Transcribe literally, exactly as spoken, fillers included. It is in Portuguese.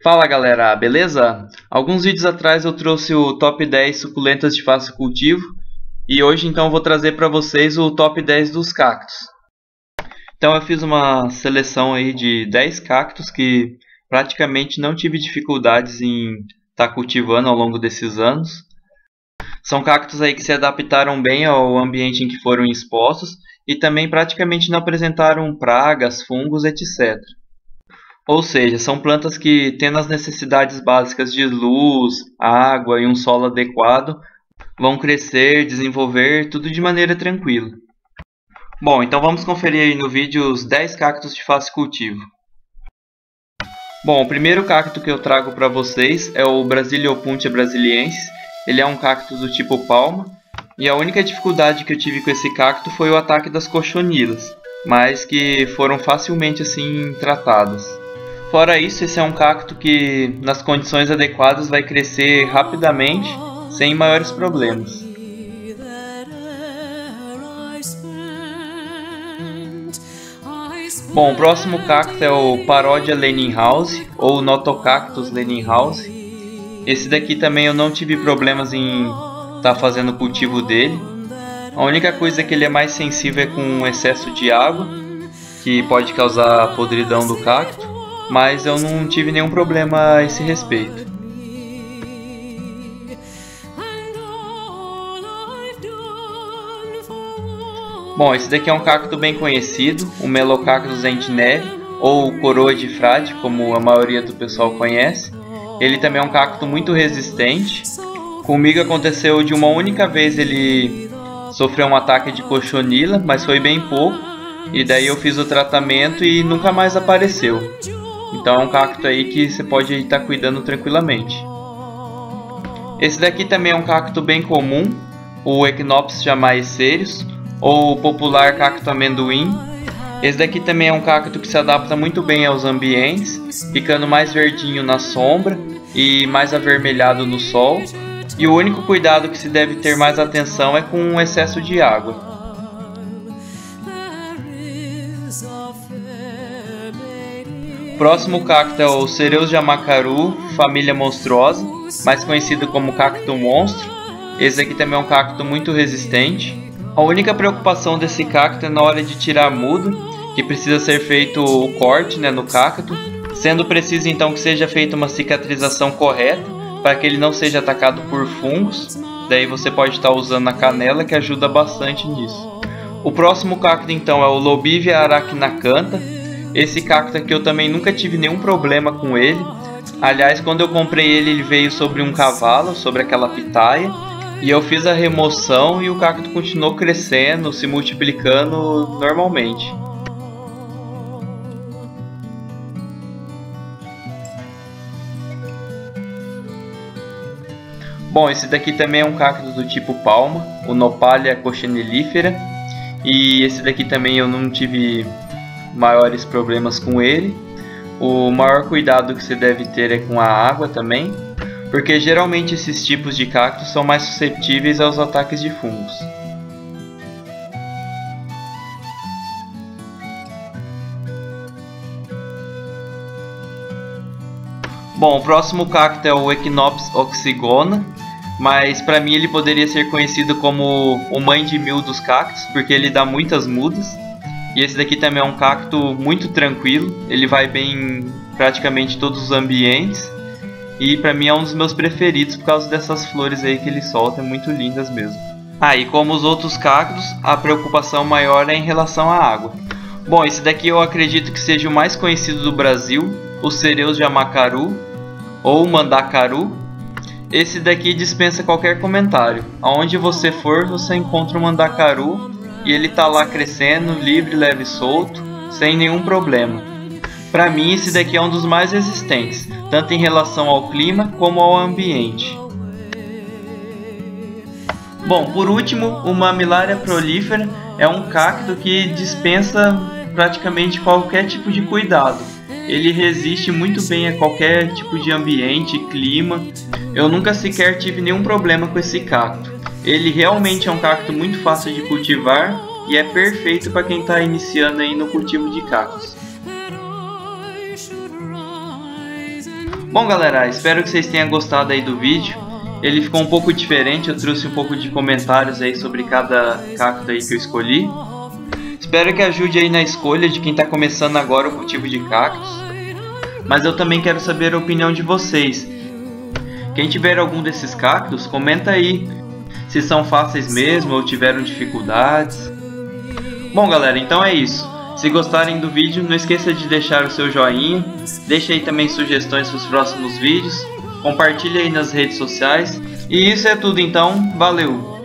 Fala galera, beleza? Alguns vídeos atrás eu trouxe o top dez suculentas de fácil cultivo e hoje então vou trazer para vocês o top dez dos cactos. Então eu fiz uma seleção aí de dez cactos que praticamente não tive dificuldades em estar tá cultivando ao longo desses anos. São cactos aí que se adaptaram bem ao ambiente em que foram expostos e também praticamente não apresentaram pragas, fungos, etcétera. Ou seja, são plantas que, tendo as necessidades básicas de luz, água e um solo adequado, vão crescer, desenvolver, tudo de maneira tranquila. Bom, então vamos conferir aí no vídeo os dez cactos de fácil cultivo. Bom, o primeiro cacto que eu trago para vocês é o Brasileopuntia brasiliensis. Ele é um cacto do tipo palma, e a única dificuldade que eu tive com esse cacto foi o ataque das cochonilas, mas que foram facilmente assim tratadas. Fora isso, esse é um cacto que, nas condições adequadas, vai crescer rapidamente, sem maiores problemas. Bom, o próximo cacto é o Parodia Lenninghausii, ou Notocactus Lenninghausii. Esse daqui também eu não tive problemas em estar tá fazendo o cultivo dele. A única coisa é que ele é mais sensível é com excesso de água, que pode causar a podridão do cacto. Mas eu não tive nenhum problema a esse respeito. Bom, esse daqui é um cacto bem conhecido, o Melocactus entineri, ou coroa de frade, como a maioria do pessoal conhece. Ele também é um cacto muito resistente. Comigo aconteceu de uma única vez ele sofreu um ataque de cochonila, mas foi bem pouco. E daí eu fiz o tratamento e nunca mais apareceu. Então é um cacto aí que você pode estar cuidando tranquilamente. Esse daqui também é um cacto bem comum, o Echinopsis jamaicerius, ou o popular cacto amendoim. Esse daqui também é um cacto que se adapta muito bem aos ambientes, ficando mais verdinho na sombra e mais avermelhado no sol. E o único cuidado que se deve ter mais atenção é com o excesso de água. O próximo cacto é o Cereus jamacaru, família monstruosa, mais conhecido como cacto monstro. Esse aqui também é um cacto muito resistente. A única preocupação desse cacto é na hora de tirar a muda, que precisa ser feito o corte, né, no cacto, sendo preciso então que seja feita uma cicatrização correta, para que ele não seja atacado por fungos. Daí você pode estar usando a canela, que ajuda bastante nisso. O próximo cacto então é o Lobivia arachnacantha. Esse cacto aqui eu também nunca tive nenhum problema com ele. Aliás, quando eu comprei ele, ele veio sobre um cavalo, sobre aquela pitaia. E eu fiz a remoção e o cacto continuou crescendo, se multiplicando normalmente. Bom, esse daqui também é um cacto do tipo palma, o Nopallia coccinellifera. E esse daqui também eu não tive maiores problemas com ele. O maior cuidado que você deve ter é com a água também, porque geralmente esses tipos de cactos são mais suscetíveis aos ataques de fungos. Bom, o próximo cacto é o Echinopsis oxygona, mas para mim ele poderia ser conhecido como o mãe de mil dos cactos, porque ele dá muitas mudas. E esse daqui também é um cacto muito tranquilo, ele vai bem em praticamente todos os ambientes. E pra mim é um dos meus preferidos por causa dessas flores aí que ele solta, é muito lindas mesmo. Ah, e como os outros cactos, a preocupação maior é em relação à água. Bom, esse daqui eu acredito que seja o mais conhecido do Brasil, o Cereus jamacaru, ou mandacaru. Esse daqui dispensa qualquer comentário. Aonde você for, você encontra o mandacaru. E ele tá lá crescendo, livre, leve e solto, sem nenhum problema. Para mim esse daqui é um dos mais resistentes, tanto em relação ao clima como ao ambiente. Bom, por último, o Mammillaria prolifera é um cacto que dispensa praticamente qualquer tipo de cuidado. Ele resiste muito bem a qualquer tipo de ambiente e clima. Eu nunca sequer tive nenhum problema com esse cacto. Ele realmente é um cacto muito fácil de cultivar e é perfeito para quem está iniciando aí no cultivo de cactos. Bom galera, espero que vocês tenham gostado aí do vídeo. Ele ficou um pouco diferente, eu trouxe um pouco de comentários aí sobre cada cacto aí que eu escolhi. Espero que ajude aí na escolha de quem está começando agora o cultivo de cactos. Mas eu também quero saber a opinião de vocês. Quem tiver algum desses cactos, comenta aí se são fáceis mesmo ou tiveram dificuldades. Bom galera, então é isso. Se gostarem do vídeo, não esqueça de deixar o seu joinha. Deixe aí também sugestões para os próximos vídeos. Compartilhe aí nas redes sociais. E isso é tudo então, valeu!